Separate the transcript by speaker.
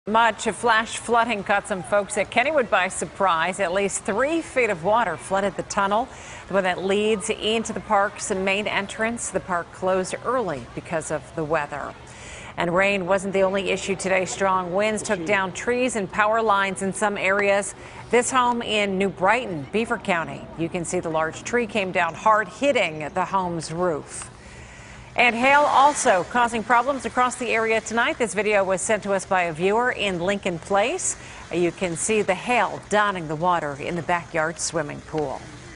Speaker 1: Much of flash flooding caught some folks at Kennywood by surprise. At least 3 feet of water flooded the tunnel, the one that leads into the park's main entrance. The park closed early because of the weather. And rain wasn't the only issue today. Strong winds took down trees and power lines in some areas. This home in New Brighton, Beaver County. You can see the large tree came down hard, hitting the home's roof. And hail also causing problems across the area tonight. This video was sent to us by a viewer in Lincoln Place. You can see the hail downing the water in the backyard swimming pool.